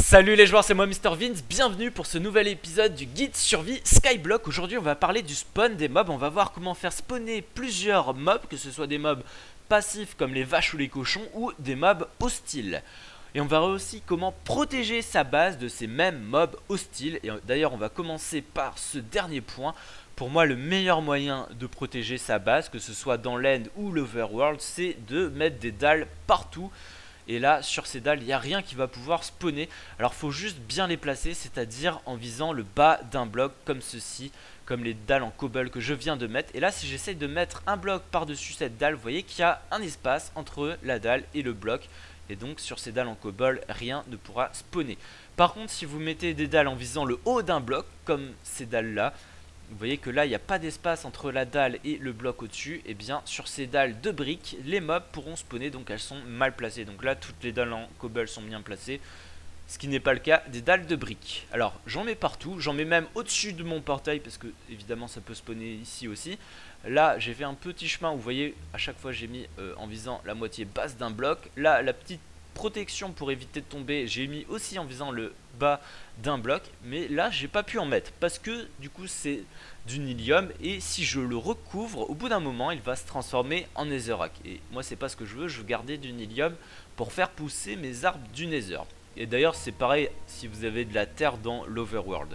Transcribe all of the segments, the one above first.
Salut les joueurs, c'est moi Mr Vince, bienvenue pour ce nouvel épisode du guide survie Skyblock. Aujourd'hui on va parler du spawn des mobs, on va voir comment faire spawner plusieurs mobs, que ce soit des mobs passifs comme les vaches ou les cochons ou des mobs hostiles. Et on verra aussi comment protéger sa base de ces mêmes mobs hostiles. Et d'ailleurs on va commencer par ce dernier point. Pour moi le meilleur moyen de protéger sa base, que ce soit dans l'end ou l'overworld, c'est de mettre des dalles partout. Et là, sur ces dalles, il n'y a rien qui va pouvoir spawner. Alors, il faut juste bien les placer, c'est-à-dire en visant le bas d'un bloc comme ceci, comme les dalles en cobble que je viens de mettre. Et là, si j'essaye de mettre un bloc par-dessus cette dalle, vous voyez qu'il y a un espace entre la dalle et le bloc. Et donc, sur ces dalles en cobble, rien ne pourra spawner. Par contre, si vous mettez des dalles en visant le haut d'un bloc, comme ces dalles-là, vous voyez que là il n'y a pas d'espace entre la dalle et le bloc au-dessus. Et bien sur ces dalles de briques, les mobs pourront spawner, donc elles sont mal placées. Donc là toutes les dalles en cobble sont bien placées, ce qui n'est pas le cas des dalles de briques. Alors j'en mets partout, j'en mets même au-dessus de mon portail, parce que évidemment ça peut spawner ici aussi. Là j'ai fait un petit chemin où vous voyez à chaque fois j'ai mis en visant la moitié basse d'un bloc. Là la petite protection pour éviter de tomber, j'ai mis aussi en visant le bas d'un bloc, mais là j'ai pas pu en mettre parce que du coup c'est du Nylium et si je le recouvre au bout d'un moment il va se transformer en Netherrack et moi c'est pas ce que je veux garder du Nylium pour faire pousser mes arbres du Nether. Et d'ailleurs c'est pareil si vous avez de la terre dans l'Overworld.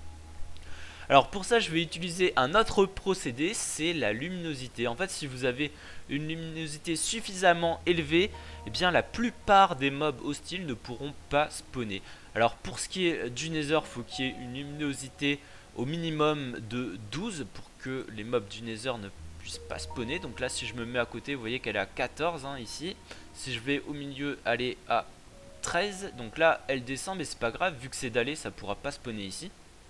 Alors pour ça je vais utiliser un autre procédé, c'est la luminosité. En fait si vous avez une luminosité suffisamment élevée, eh bien la plupart des mobs hostiles ne pourront pas spawner. Alors pour ce qui est du Nether, il faut qu'il y ait une luminosité au minimum de 12 pour que les mobs du Nether ne puissent pas spawner. Donc là si je me mets à côté, vous voyez qu'elle est à 14 ici. Si je vais au milieu, elle est à 13. Donc là elle descend mais c'est pas grave, vu que c'est dallé ça pourra pas spawner ici.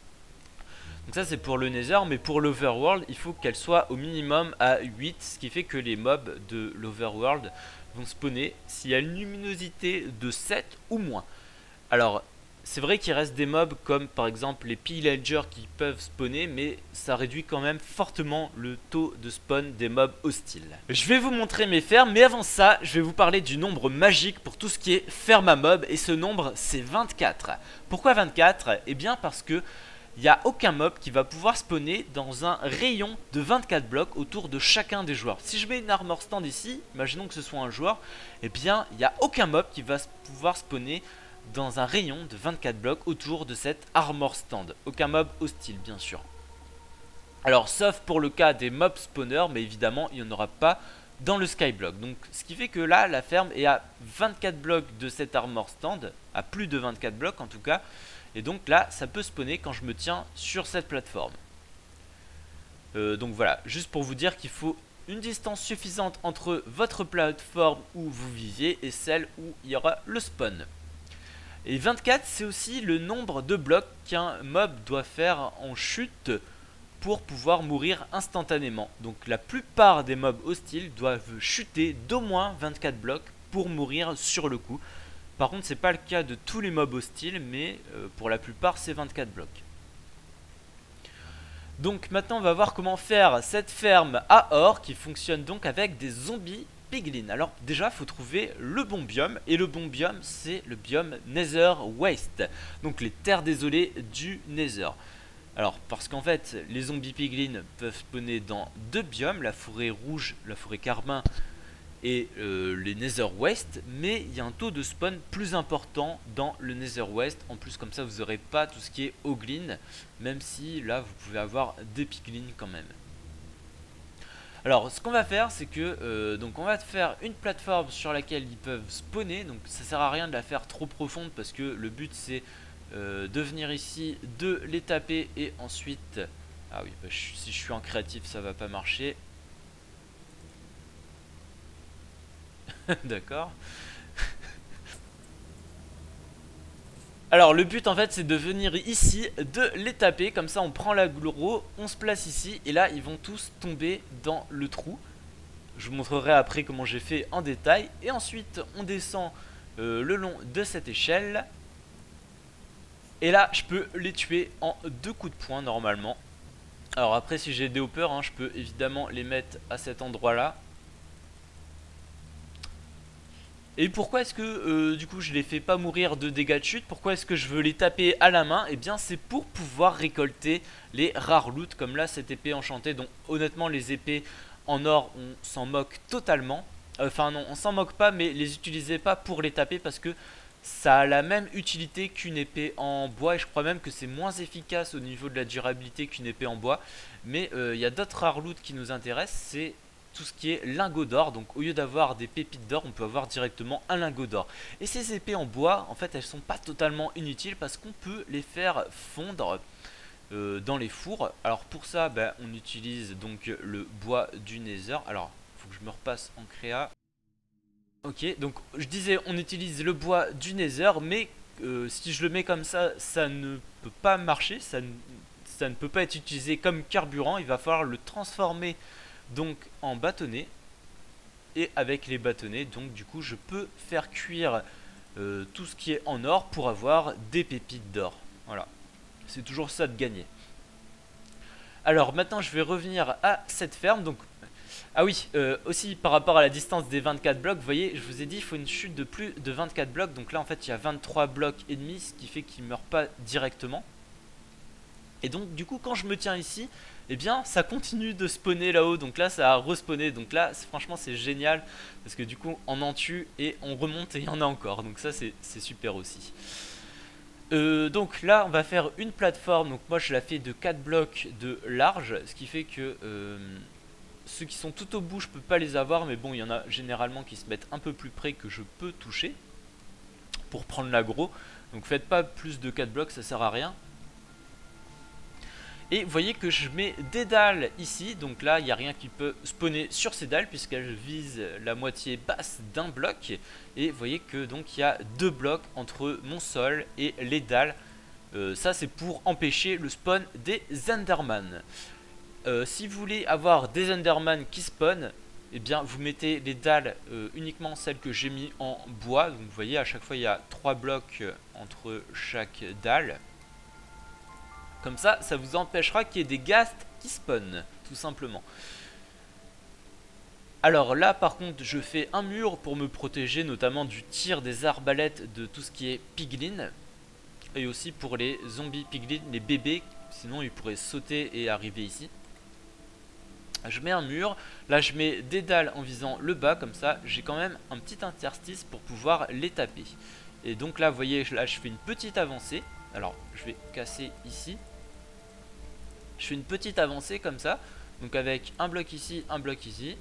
Donc ça c'est pour le Nether, mais pour l'Overworld il faut qu'elle soit au minimum à 8, ce qui fait que les mobs de l'Overworld vont spawner s'il y a une luminosité de 7 ou moins. Alors c'est vrai qu'il reste des mobs comme par exemple les pillagers qui peuvent spawner, mais ça réduit quand même fortement le taux de spawn des mobs hostiles. Je vais vous montrer mes fermes, mais avant ça je vais vous parler du nombre magique pour tout ce qui est ferme à mob, et ce nombre c'est 24. Pourquoi 24? Eh bien parce que il n'y a aucun mob qui va pouvoir spawner dans un rayon de 24 blocs autour de chacun des joueurs. Si je mets une armor stand ici, imaginons que ce soit un joueur, eh bien il n'y a aucun mob qui va pouvoir spawner dans un rayon de 24 blocs autour de cette armor stand. Aucun mob hostile bien sûr. Alors sauf pour le cas des mob spawners, mais évidemment il n'y en aura pas dans le skyblock. Donc ce qui fait que là la ferme est à 24 blocs de cette armor stand, à plus de 24 blocs en tout cas. Et donc là ça peut spawner quand je me tiens sur cette plateforme. Donc voilà, juste pour vous dire qu'il faut une distance suffisante entre votre plateforme où vous viviez et celle où il y aura le spawn. Et 24 c'est aussi le nombre de blocs qu'un mob doit faire en chute pour pouvoir mourir instantanément. Donc la plupart des mobs hostiles doivent chuter d'au moins 24 blocs pour mourir sur le coup. Par contre c'est pas le cas de tous les mobs hostiles, mais pour la plupart c'est 24 blocs. Donc maintenant on va voir comment faire cette ferme à or qui fonctionne donc avec des zombies piglins. Alors déjà il faut trouver le bon biome, et le bon biome c'est le biome Nether Waste, donc les terres désolées du Nether. Alors parce qu'en fait les zombies piglins peuvent spawner dans deux biomes, la forêt rouge, la forêt carmin et les Nether West, mais il y a un taux de spawn plus important dans le Nether West. En plus comme ça vous n'aurez pas tout ce qui est hoglin, même si là vous pouvez avoir des piglins quand même. Alors ce qu'on va faire c'est que donc on va faire une plateforme sur laquelle ils peuvent spawner. Donc ça sert à rien de la faire trop profonde parce que le but c'est de venir ici, de les taper et ensuite... Ah oui, bah, si je suis en créatif ça va pas marcher. D'accord. Alors le but en fait c'est de venir ici, de les taper, comme ça on prend l'aggro, on se place ici et là ils vont tous tomber dans le trou. Je vous montrerai après comment j'ai fait en détail. Et ensuite on descend le long de cette échelle. Et là je peux les tuer en 2 coups de poing normalement. Alors après si j'ai des hoppers, je peux évidemment les mettre à cet endroit là. Et pourquoi est-ce que du coup je les fais pas mourir de dégâts de chute? Pourquoi est-ce que je veux les taper à la main? Et bien c'est pour pouvoir récolter les rares loots comme là cette épée enchantée. Donc honnêtement les épées en or on s'en moque totalement. Enfin non on s'en moque pas, mais les utilisez pas pour les taper parce que ça a la même utilité qu'une épée en bois. Et je crois même que c'est moins efficace au niveau de la durabilité qu'une épée en bois. Mais il y a d'autres rares loots qui nous intéressent, c'est tout ce qui est lingot d'or. Donc au lieu d'avoir des pépites d'or, on peut avoir directement un lingot d'or. Et ces épées en bois, en fait elles sont pas totalement inutiles parce qu'on peut les faire fondre dans les fours. Alors pour ça ben, on utilise donc le bois du Nether. Alors il faut que je me repasse en créa. Ok, donc je disais on utilise le bois du Nether, mais si je le mets comme ça ne peut pas marcher, ça ne peut pas être utilisé comme carburant. Il va falloir le transformer donc en bâtonnet. Et avec les bâtonnets, donc du coup je peux faire cuire tout ce qui est en or pour avoir des pépites d'or. Voilà, c'est toujours ça de gagner. Alors maintenant je vais revenir à cette ferme. Donc ah oui, aussi par rapport à la distance des 24 blocs, vous voyez, je vous ai dit il faut une chute de plus de 24 blocs. Donc là en fait il y a 23 blocs et demi, ce qui fait qu'il ne meurt pas directement. Et donc du coup quand je me tiens ici, eh bien ça continue de spawner là-haut. Donc là ça a respawné. Donc là franchement c'est génial. Parce que du coup on en tue et on remonte et il y en a encore. Donc ça c'est super aussi. Donc là on va faire une plateforme. Donc moi je la fais de 4 blocs de large. Ce qui fait que ceux qui sont tout au bout je peux pas les avoir. Mais bon il y en a généralement qui se mettent un peu plus près que je peux toucher pour prendre l'aggro. Donc faites pas plus de 4 blocs, ça sert à rien. Et vous voyez que je mets des dalles ici, donc là il n'y a rien qui peut spawner sur ces dalles puisqu'elles visent la moitié basse d'un bloc. Et vous voyez que donc il y a 2 blocs entre mon sol et les dalles. Ça c'est pour empêcher le spawn des Enderman. Si vous voulez avoir des Enderman qui spawnent, eh bien vous mettez les dalles uniquement celles que j'ai mis en bois. Donc vous voyez à chaque fois il y a 3 blocs entre chaque dalle. Comme ça vous empêchera qu'il y ait des ghasts qui spawnent, tout simplement. Alors là, par contre, je fais un mur pour me protéger, notamment du tir des arbalètes de tout ce qui est piglin. Et aussi pour les zombies piglin, les bébés, sinon ils pourraient sauter et arriver ici. Je mets un mur, là je mets des dalles en visant le bas, comme ça j'ai quand même un petit interstice pour pouvoir les taper. Et donc là, vous voyez, là je fais une petite avancée. Alors, je vais casser ici. Je fais une petite avancée comme ça. Donc avec un bloc ici, un bloc ici.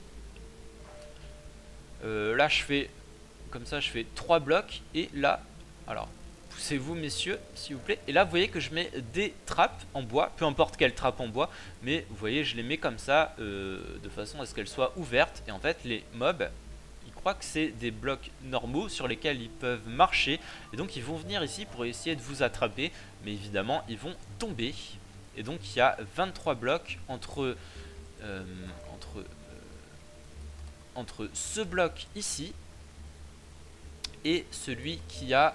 Là je fais comme ça, je fais 3 blocs. Et là, alors poussez-vous messieurs s'il vous plaît. Et là vous voyez que je mets des trappes en bois. Peu importe quelle trappe en bois. Mais vous voyez je les mets comme ça de façon à ce qu'elles soient ouvertes. Et en fait les mobs, ils croient que c'est des blocs normaux sur lesquels ils peuvent marcher. Et donc ils vont venir ici pour essayer de vous attraper. Mais évidemment ils vont tomber. Et donc il y a 23 blocs entre ce bloc ici et celui qui a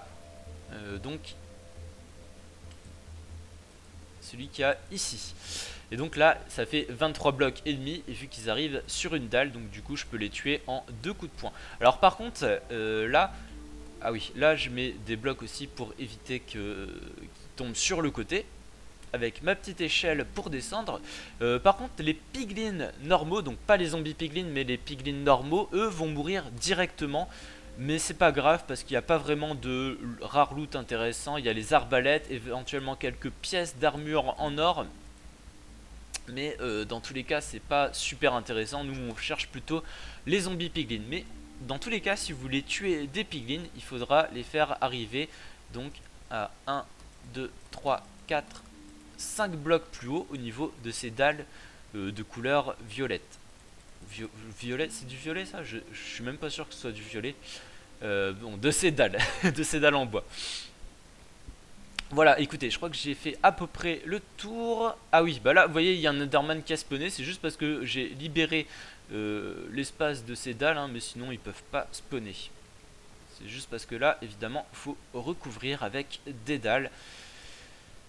ici. Et donc là ça fait 23 blocs et demi. Et vu qu'ils arrivent sur une dalle, donc du coup je peux les tuer en 2 coups de poing. Alors par contre là, ah oui, là je mets des blocs aussi pour éviter qu'ils tombent sur le côté, avec ma petite échelle pour descendre. Par contre les piglins normaux, donc pas les zombies piglins mais les piglins normaux, eux vont mourir directement. Mais c'est pas grave parce qu'il n'y a pas vraiment de rare loot intéressant. Il y a les arbalètes, éventuellement quelques pièces d'armure en or. Mais dans tous les cas c'est pas super intéressant. Nous on cherche plutôt les zombies piglins. Mais dans tous les cas si vous voulez tuer des piglins, il faudra les faire arriver donc à 1, 2, 3, 4, 5 blocs plus haut au niveau de ces dalles de couleur violette. Violet, c'est du violet ça? Je suis même pas sûr que ce soit du violet. Bon, de ces dalles, de ces dalles en bois. Voilà, écoutez, je crois que j'ai fait à peu près le tour. Ah oui, bah là, vous voyez, il y a un Enderman qui a spawné. C'est juste parce que j'ai libéré l'espace de ces dalles, hein, mais sinon ils peuvent pas spawner. C'est juste parce que là, évidemment, il faut recouvrir avec des dalles.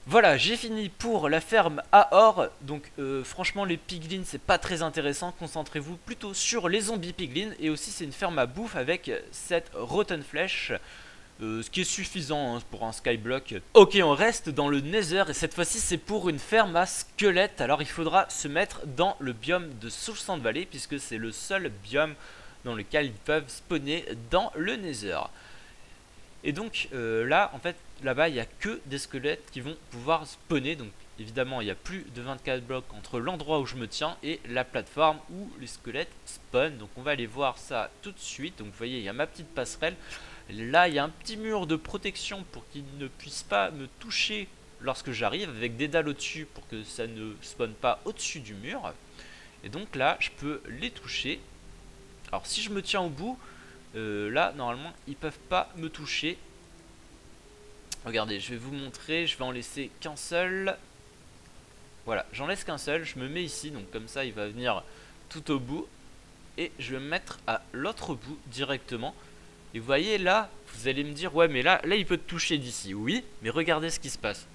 Voilà, j'ai fini pour la ferme à or. Donc franchement les piglins c'est pas très intéressant. Concentrez-vous plutôt sur les zombies piglins. Et aussi c'est une ferme à bouffe avec cette rotten flèche. Ce qui est suffisant hein, pour un skyblock. Ok, on reste dans le nether et cette fois-ci c'est pour une ferme à squelettes. Alors il faudra se mettre dans le biome de Soul Sand Valley puisque c'est le seul biome dans lequel ils peuvent spawner dans le nether. Et donc là en fait là-bas il n'y a que des squelettes qui vont pouvoir spawner. Donc évidemment il n'y a plus de 24 blocs entre l'endroit où je me tiens et la plateforme où les squelettes spawnent. Donc on va aller voir ça tout de suite. Donc vous voyez il y a ma petite passerelle. Là il y a un petit mur de protection pour qu'ils ne puissent pas me toucher lorsque j'arrive, avec des dalles au-dessus pour que ça ne spawn pas au-dessus du mur. Et donc là je peux les toucher. Alors si je me tiens au bout, là normalement ils peuvent pas me toucher. Regardez, je vais vous montrer, je vais en laisser qu'un seul. Voilà, j'en laisse qu'un seul, je me mets ici, donc comme ça il va venir tout au bout. Et je vais me mettre à l'autre bout directement. Et vous voyez là, vous allez me dire, ouais mais là il peut te toucher d'ici. Oui, mais regardez ce qui se passe.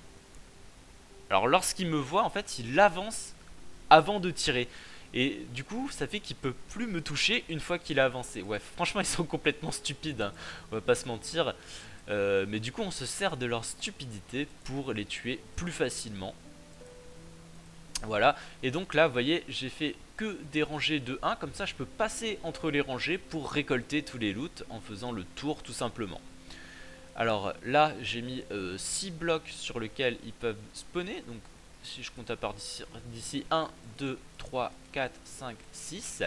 Alors lorsqu'il me voit, en fait, il avance avant de tirer. Et du coup, ça fait qu'il peut plus me toucher une fois qu'il a avancé. Ouais, franchement, ils sont complètement stupides, hein. On va pas se mentir. Mais du coup, on se sert de leur stupidité pour les tuer plus facilement. Voilà, et donc là vous voyez j'ai fait que des rangées de 1, comme ça je peux passer entre les rangées pour récolter tous les loots en faisant le tour tout simplement. Alors là j'ai mis 6 blocs sur lesquels ils peuvent spawner, donc si je compte à part d'ici 1, 2, 3, 4, 5, 6.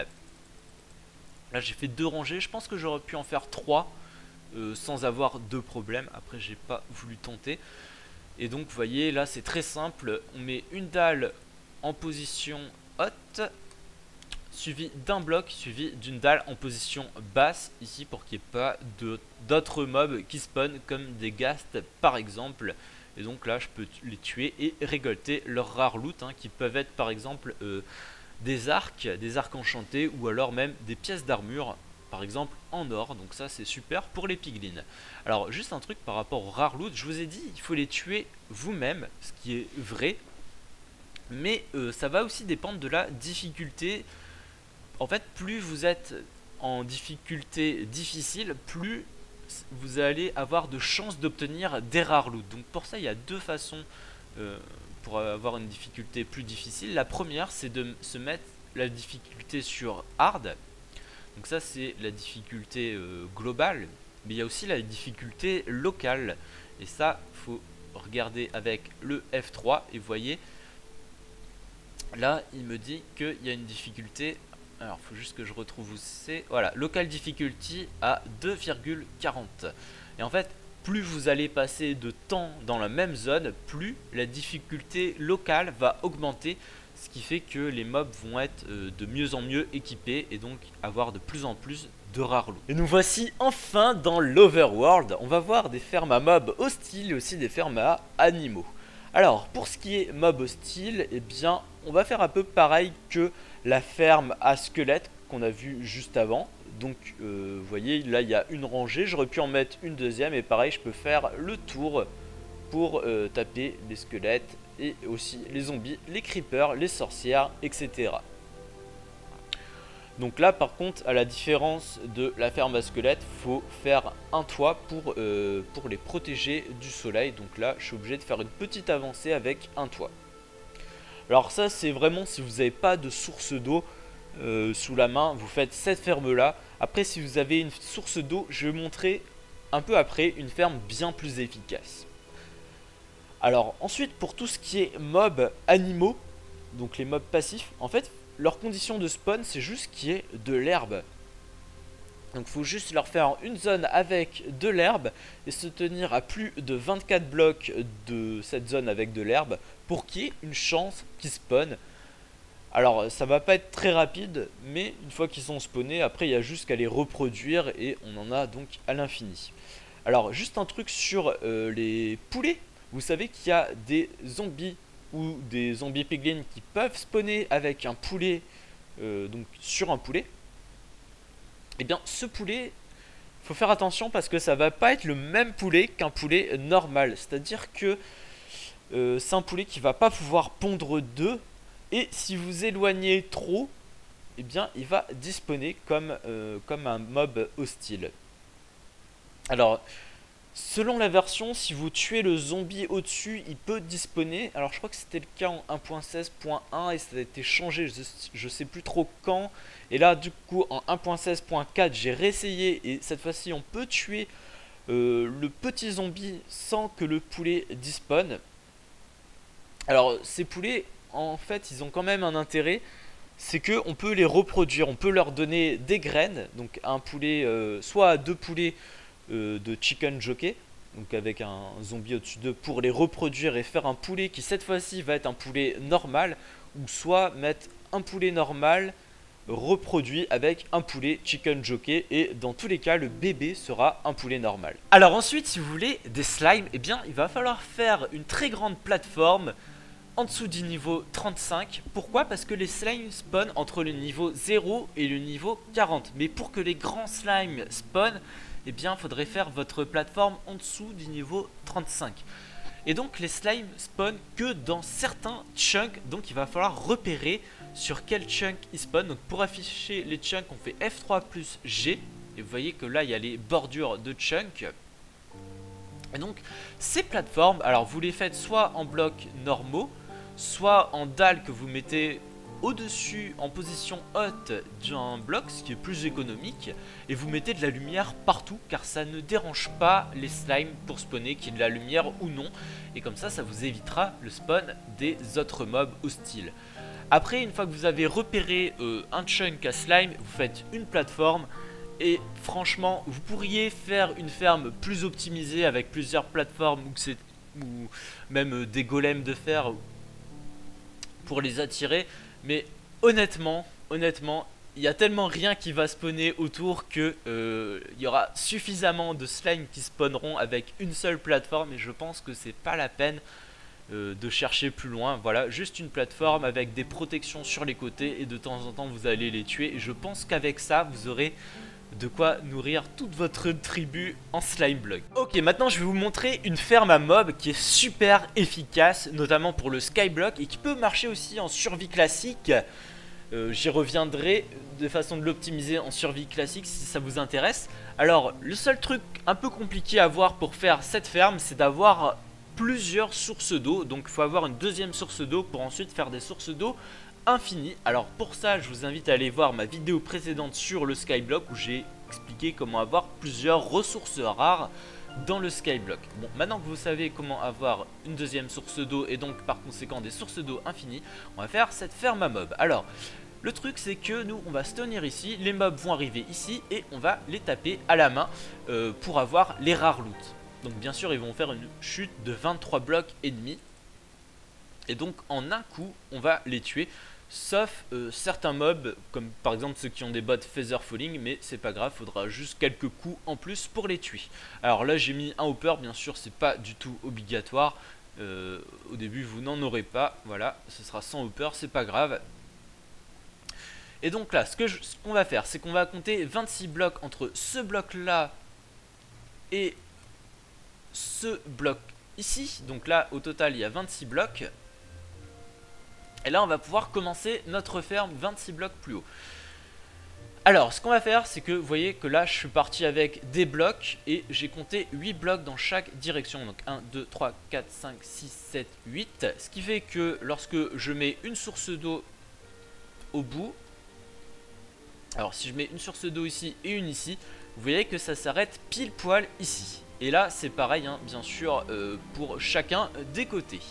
Là j'ai fait 2 rangées, je pense que j'aurais pu en faire 3 sans avoir de problème, après j'ai pas voulu tenter. Et donc vous voyez là c'est très simple, on met une dalle en position haute, suivi d'un bloc, suivi d'une dalle en position basse, ici pour qu'il n'y ait pas d'autres mobs qui spawnent comme des ghasts par exemple. Et donc là je peux les tuer et récolter leurs rares loot hein, qui peuvent être par exemple des arcs enchantés ou alors même des pièces d'armure par exemple en or. Donc ça c'est super pour les piglins. Alors juste un truc par rapport aux rares loot, je vous ai dit il faut les tuer vous-même, ce qui est vrai. Mais ça va aussi dépendre de la difficulté. En fait, plus vous êtes en difficulté difficile, plus vous allez avoir de chances d'obtenir des rares loot. Donc pour ça, il y a deux façons pour avoir une difficulté plus difficile. La première, c'est de se mettre la difficulté sur hard. Donc ça, c'est la difficulté globale. Mais il y a aussi la difficulté locale. Et ça, faut regarder avec le F3 et vous voyez... Là, il me dit qu'il y a une difficulté. Alors, il faut juste que je retrouve où c'est. Voilà, local difficulty à 2,40. Et en fait, plus vous allez passer de temps dans la même zone, plus la difficulté locale va augmenter. Ce qui fait que les mobs vont être de mieux en mieux équipés et donc avoir de plus en plus de rares loot. Et nous voici enfin dans l'Overworld. On va voir des fermes à mobs hostiles et aussi des fermes à animaux. Alors, pour ce qui est mob hostile, eh bien, on va faire un peu pareil que la ferme à squelettes qu'on a vu juste avant. Donc, vous voyez, là, il y a une rangée. J'aurais pu en mettre une deuxième. Et pareil, je peux faire le tour pour taper les squelettes et aussi les zombies, les creepers, les sorcières, etc. Donc là par contre, à la différence de la ferme à squelettes, faut faire un toit pour les protéger du soleil. Donc là je suis obligé de faire une petite avancée avec un toit. Alors ça c'est vraiment si vous n'avez pas de source d'eau sous la main, vous faites cette ferme là. Après si vous avez une source d'eau, je vais vous montrer un peu après une ferme bien plus efficace. Alors ensuite pour tout ce qui est mobs animaux, donc les mobs passifs, en fait leur condition de spawn, c'est juste qu'il y ait de l'herbe. Donc il faut juste leur faire une zone avec de l'herbe et se tenir à plus de 24 blocs de cette zone avec de l'herbe pour qu'il y ait une chance qu'ils spawnent. Alors ça va pas être très rapide, mais une fois qu'ils sont spawnés, après il y a juste qu'à les reproduire et on en a donc à l'infini. Alors juste un truc sur les poulets. Vous savez qu'il y a des zombies ou des zombies piglins qui peuvent spawner avec un poulet, donc sur un poulet. Et bien ce poulet, il faut faire attention parce que ça va pas être le même poulet qu'un poulet normal. C'est à dire que c'est un poulet qui va pas pouvoir pondre d'œufs. Et si vous éloignez trop, eh bien il va despawner comme un mob hostile. Alors, selon la version, si vous tuez le zombie au-dessus, il peut despawner. Alors je crois que c'était le cas en 1.16.1 et ça a été changé, je sais plus trop quand. Et là du coup en 1.16.4 j'ai réessayé et cette fois-ci on peut tuer le petit zombie sans que le poulet despawn. Alors ces poulets en fait ils ont quand même un intérêt, c'est que on peut les reproduire, on peut leur donner des graines, donc un poulet, soit deux poulets de chicken jockey, donc avec un zombie au-dessus d'eux pour les reproduire et faire un poulet qui cette fois-ci va être un poulet normal, ou soit mettre un poulet normal reproduit avec un poulet chicken jockey et dans tous les cas le bébé sera un poulet normal. Alors ensuite si vous voulez des slimes, eh bien il va falloir faire une très grande plateforme en dessous du niveau 35. Pourquoi? Parce que les slimes spawn entre le niveau 0 et le niveau 40. Mais pour que les grands slimes spawn, eh bien il faudrait faire votre plateforme en dessous du niveau 35. Et donc les slimes spawn que dans certains chunks, donc il va falloir repérer sur quel chunk ils spawn. Donc pour afficher les chunks on fait F3 plus G. Et vous voyez que là il y a les bordures de chunks. Et donc ces plateformes, alors vous les faites soit en blocs normaux, soit en dalles que vous mettez au-dessus en position haute d'un bloc, ce qui est plus économique, et vous mettez de la lumière partout car ça ne dérange pas les slimes pour spawner, qu'il y ait de la lumière ou non, et comme ça vous évitera le spawn des autres mobs hostiles. Après, une fois que vous avez repéré un chunk à slime, vous faites une plateforme. Et franchement, vous pourriez faire une ferme plus optimisée avec plusieurs plateformes ou même des golems de fer pour les attirer. Mais honnêtement, il y a tellement rien qui va spawner autour que il y aura suffisamment de slime qui spawneront avec une seule plateforme. Et je pense que c'est pas la peine de chercher plus loin. Voilà, juste une plateforme avec des protections sur les côtés et de temps en temps vous allez les tuer. Et je pense qu'avec ça, vous aurez de quoi nourrir toute votre tribu en slime block. Ok, maintenant je vais vous montrer une ferme à mobs qui est super efficace, notamment pour le skyblock et qui peut marcher aussi en survie classique. J'y reviendrai de façon de l'optimiser en survie classique si ça vous intéresse. Alors le seul truc un peu compliqué à voir pour faire cette ferme, c'est d'avoir plusieurs sources d'eau. Donc il faut avoir une deuxième source d'eau pour ensuite faire des sources d'eau infini. Alors pour ça je vous invite à aller voir ma vidéo précédente sur le skyblock où j'ai expliqué comment avoir plusieurs ressources rares dans le skyblock. Bon, maintenant que vous savez comment avoir une deuxième source d'eau et donc par conséquent des sources d'eau infinies, on va faire cette ferme à mobs. Alors le truc c'est que nous on va se tenir ici, les mobs vont arriver ici et on va les taper à la main pour avoir les rares loot. Donc bien sûr ils vont faire une chute de 23 blocs et demi. Et donc en un coup on va les tuer. Sauf certains mobs, comme par exemple ceux qui ont des bots feather falling, mais c'est pas grave, faudra juste quelques coups en plus pour les tuer. Alors là j'ai mis un hopper, bien sûr c'est pas du tout obligatoire, au début vous n'en aurez pas, voilà, ce sera sans hopper, c'est pas grave. Et donc là, ce qu'on va faire, c'est qu'on va compter 26 blocs entre ce bloc là et ce bloc ici. Donc là au total il y a 26 blocs. Et là on va pouvoir commencer notre ferme 26 blocs plus haut. Alors ce qu'on va faire c'est que vous voyez que là je suis parti avec des blocs et j'ai compté 8 blocs dans chaque direction. Donc 1, 2, 3, 4, 5, 6, 7, 8. Ce qui fait que lorsque je mets une source d'eau au bout, alors si je mets une source d'eau ici et une ici, vous voyez que ça s'arrête pile poil ici. Et là c'est pareil hein, bien sûr pour chacun des côtés.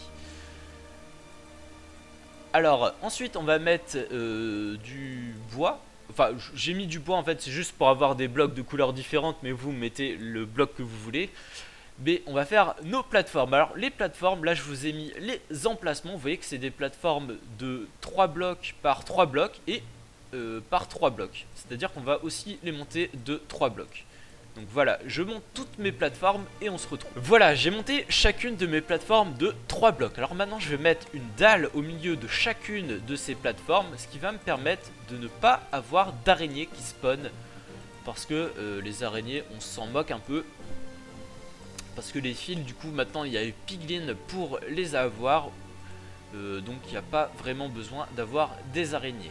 Alors ensuite on va mettre du bois. Enfin j'ai mis du bois en fait, c'est juste pour avoir des blocs de couleurs différentes, mais vous mettez le bloc que vous voulez. Mais on va faire nos plateformes. Alors les plateformes, là je vous ai mis les emplacements. Vous voyez que c'est des plateformes de 3 blocs par 3 blocs et par 3 blocs. C'est-à-dire qu'on va aussi les monter de 3 blocs. Donc voilà, je monte toutes mes plateformes et on se retrouve. Voilà, j'ai monté chacune de mes plateformes de 3 blocs. Alors maintenant je vais mettre une dalle au milieu de chacune de ces plateformes, ce qui va me permettre de ne pas avoir d'araignées qui spawnent. Parce que les araignées, on s'en moque un peu. parce que les fils du coup maintenant il y a eu Piglin pour les avoir, donc il n'y a pas vraiment besoin d'avoir des araignées.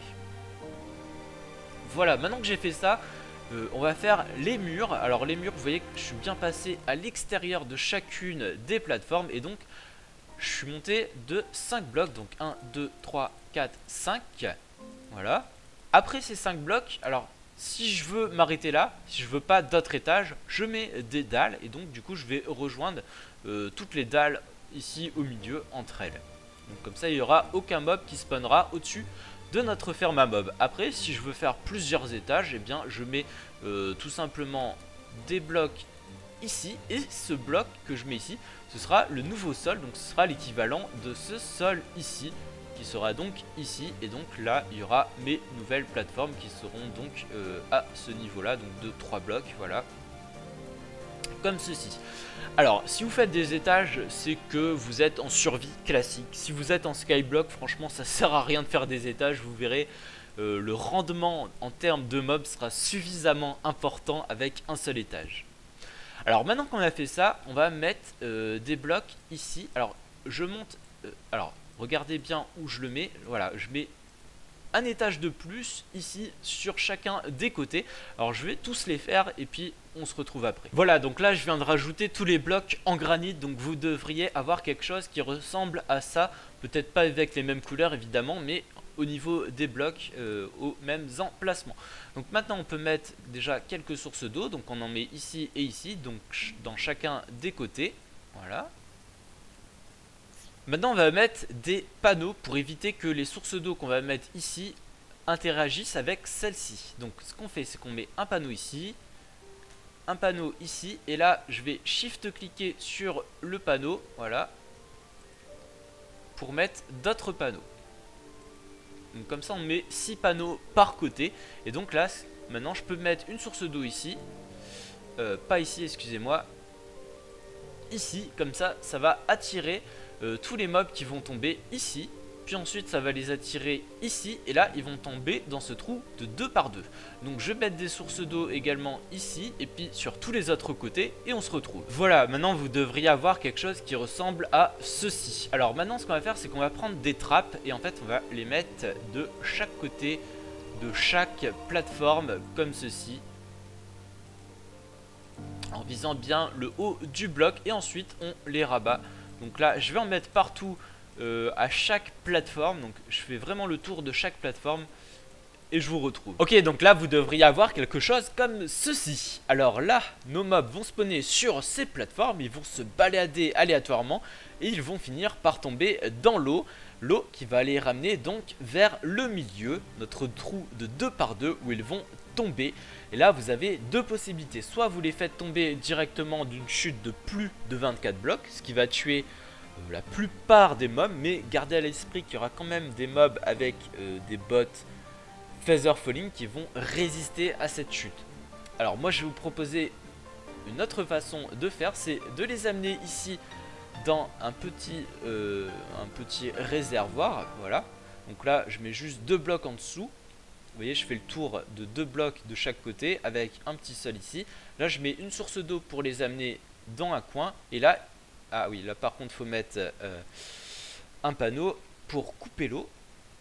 Voilà, maintenant que j'ai fait ça, on va faire les murs. Alors les murs, vous voyez que je suis bien passé à l'extérieur de chacune des plateformes, et donc je suis monté de 5 blocs, donc 1, 2, 3, 4, 5, voilà. Après ces 5 blocs, alors si je veux m'arrêter là, si je veux pas d'autres étages, je mets des dalles, et donc du coup je vais rejoindre toutes les dalles ici au milieu entre elles. Donc comme ça il n'y aura aucun mob qui spawnera au-dessus de notre ferme à mob. Après si je veux faire plusieurs étages, eh bien je mets tout simplement des blocs ici, et ce bloc que je mets ici, ce sera le nouveau sol, donc ce sera l'équivalent de ce sol ici, qui sera donc ici, et donc là il y aura mes nouvelles plateformes qui seront donc à ce niveau là, donc de 3 blocs, voilà, comme ceci. Alors si vous faites des étages, c'est que vous êtes en survie classique. Si vous êtes en skyblock, franchement ça sert à rien de faire des étages, vous verrez. Le rendement en termes de mobs sera suffisamment important avec un seul étage. Alors maintenant qu'on a fait ça, on va mettre des blocs ici. Alors je monte, alors regardez bien où je le mets. Voilà, je mets un étage de plus ici sur chacun des côtés. Alors je vais tous les faire et puis on se retrouve après. Voilà, donc là je viens de rajouter tous les blocs en granit, donc vous devriez avoir quelque chose qui ressemble à ça. Peut-être pas avec les mêmes couleurs évidemment, mais au niveau des blocs aux mêmes emplacements. Donc maintenant on peut mettre déjà quelques sources d'eau, donc on en met ici et ici, donc dans chacun des côtés, voilà. Maintenant on va mettre des panneaux pour éviter que les sources d'eau qu'on va mettre ici interagissent avec celle-ci. Donc ce qu'on fait, c'est qu'on met un panneau ici, un panneau ici, et là je vais shift cliquer sur le panneau, voilà, pour mettre d'autres panneaux. Donc comme ça on met 6 panneaux par côté, et donc là maintenant je peux mettre une source d'eau ici, pas ici excusez-moi, ici, comme ça ça va attirer tous les mobs qui vont tomber ici, puis ensuite ça va les attirer ici, et là ils vont tomber dans ce trou de 2 par 2. Donc je vais mettre des sources d'eau également ici, et puis sur tous les autres côtés, et on se retrouve. Voilà, maintenant vous devriez avoir quelque chose qui ressemble à ceci. Alors maintenant ce qu'on va faire, c'est qu'on va prendre des trappes, et en fait on va les mettre de chaque côté de chaque plateforme, comme ceci, en visant bien le haut du bloc, et ensuite on les rabat. Donc là je vais en mettre partout à chaque plateforme, donc je fais vraiment le tour de chaque plateforme et je vous retrouve. Ok, donc là vous devriez avoir quelque chose comme ceci. Alors là nos mobs vont spawner sur ces plateformes, ils vont se balader aléatoirement et ils vont finir par tomber dans l'eau. L'eau qui va les ramener donc vers le milieu, notre trou de 2 par 2 où ils vont tomber. Et là vous avez deux possibilités, soit vous les faites tomber directement d'une chute de plus de 24 blocs, ce qui va tuer la plupart des mobs, mais gardez à l'esprit qu'il y aura quand même des mobs avec des bots Feather Falling qui vont résister à cette chute. Alors moi je vais vous proposer une autre façon de faire, c'est de les amener ici dans un petit réservoir, voilà. Donc là je mets juste 2 blocs en dessous. Vous voyez, je fais le tour de 2 blocs de chaque côté avec un petit sol ici. Là je mets une source d'eau pour les amener dans un coin, et là, ah oui, là par contre il faut mettre un panneau pour couper l'eau.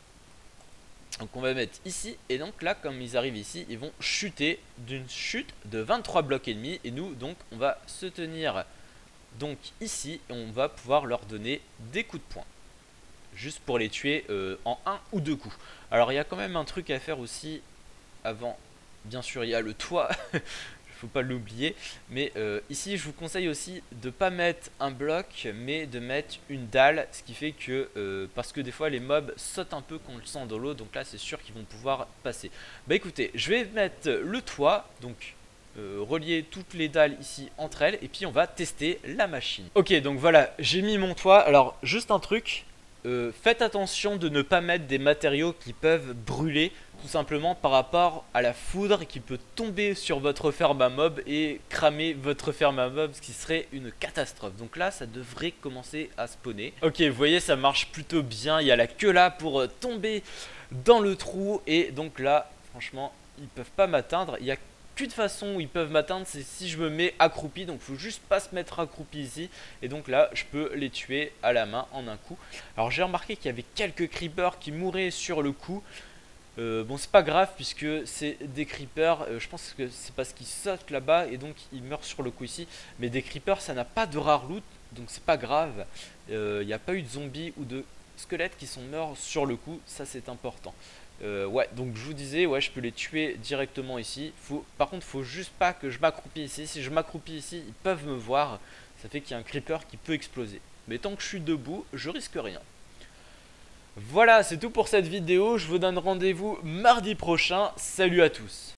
Donc on va mettre ici, et donc là comme ils arrivent ici, ils vont chuter d'une chute de 23 blocs et demi, et nous donc on va se tenir donc ici et on va pouvoir leur donner des coups de poing. Juste pour les tuer en 1 ou 2 coups. Alors il y a quand même un truc à faire aussi avant. Bien sûr il y a le toit, faut pas l'oublier. Mais ici je vous conseille aussi de pas mettre un bloc, mais de mettre une dalle. Ce qui fait que, parce que des fois les mobs sautent un peu quand on le sent dans l'eau. Donc là c'est sûr qu'ils vont pouvoir passer. Bah écoutez, je vais mettre le toit. Donc relier toutes les dalles ici entre elles. Et puis on va tester la machine. Ok, donc voilà, j'ai mis mon toit. Alors juste un truc. Faites attention de ne pas mettre des matériaux qui peuvent brûler, tout simplement par rapport à la foudre qui peut tomber sur votre ferme à mob et cramer votre ferme à mob, ce qui serait une catastrophe. Donc là ça devrait commencer à spawner. Ok, vous voyez ça marche plutôt bien, il y a la queue là pour tomber dans le trou, et donc là franchement ils peuvent pas m'atteindre. Il y a qu'une façon où ils peuvent m'atteindre, c'est si je me mets accroupi. Donc faut juste pas se mettre accroupi ici. Et donc là je peux les tuer à la main en un coup. Alors j'ai remarqué qu'il y avait quelques creepers qui mouraient sur le coup. Bon c'est pas grave puisque c'est des creepers, je pense que c'est parce qu'ils sautent là-bas et donc ils meurent sur le coup ici. Mais des creepers ça n'a pas de rare loot, donc c'est pas grave. Il n'y a pas eu de zombies ou de squelettes qui sont morts sur le coup, ça c'est important. Ouais, donc je vous disais, ouais, je peux les tuer directement ici. Par contre, faut juste pas que je m'accroupis ici. Si je m'accroupis ici, ils peuvent me voir. Ça fait qu'il y a un creeper qui peut exploser. Mais tant que je suis debout, je risque rien. Voilà, c'est tout pour cette vidéo. Je vous donne rendez-vous mardi prochain. Salut à tous.